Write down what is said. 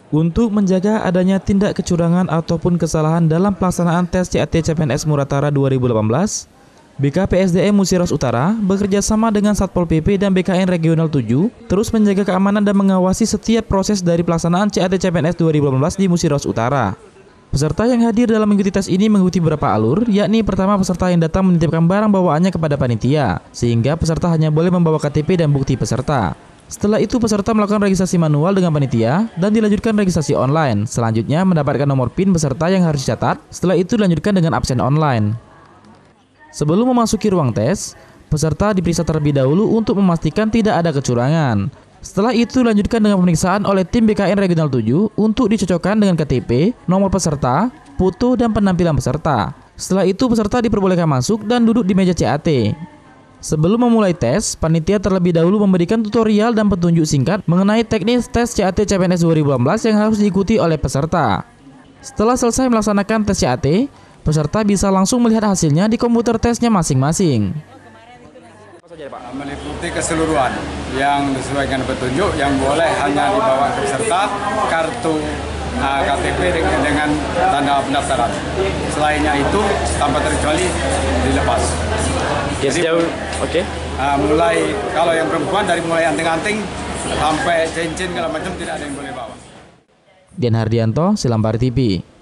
Untuk menjaga adanya tindak kecurangan ataupun kesalahan dalam pelaksanaan tes CAT CPNS Muratara 2018, BKPSDM Musiraus Utara bekerja sama dengan Satpol PP dan BKN Regional 7 terus menjaga keamanan dan mengawasi setiap proses dari pelaksanaan CAT CPNS 2018 di Musiraus Utara. Peserta yang hadir dalam mengikuti tes ini mengikuti beberapa alur, yakni pertama peserta yang datang menitipkan barang bawaannya kepada panitia, sehingga peserta hanya boleh membawa KTP dan bukti peserta. Setelah itu peserta melakukan registrasi manual dengan panitia dan dilanjutkan registrasi online. Selanjutnya mendapatkan nomor PIN peserta yang harus dicatat. Setelah itu dilanjutkan dengan absen online. Sebelum memasuki ruang tes, peserta diperiksa terlebih dahulu untuk memastikan tidak ada kecurangan. Setelah itu dilanjutkan dengan pemeriksaan oleh tim BKN Regional 7 untuk dicocokkan dengan KTP, nomor peserta, foto, dan penampilan peserta. Setelah itu peserta diperbolehkan masuk dan duduk di meja CAT. Sebelum memulai tes, panitia terlebih dahulu memberikan tutorial dan petunjuk singkat mengenai teknis tes CAT CPNS 2018 yang harus diikuti oleh peserta. Setelah selesai melaksanakan tes CAT, peserta bisa langsung melihat hasilnya di komputer tesnya masing-masing. Meliputi keseluruhan yang disesuaikan petunjuk yang boleh hanya dibawa ke peserta, kartu KTP dengan tanda pendaftaran. Selainnya itu tanpa terkecuali dilepas. Ya, sejauh oke. Mulai kalau yang perempuan dari mulai anting-anting sampai cincin segala macam tidak ada yang boleh bawa. Dian Hardianto, Silambari TV.